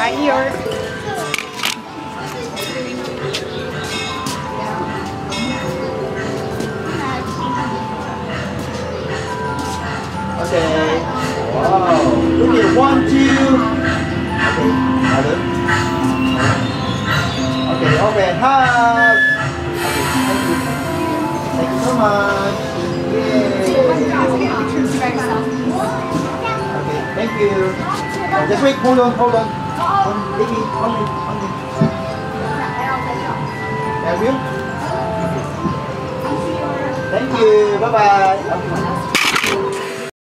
Hi, Eeyore. Okay. Wow. Look at 1, 2. Okay. Another. Okay. Okay. Hug. Okay. Thank you. Thank you so much. Yay. Okay. Thank you. Just wait. Hold on. Hold on. Baby. Only. Have you? Thank you. Bye bye.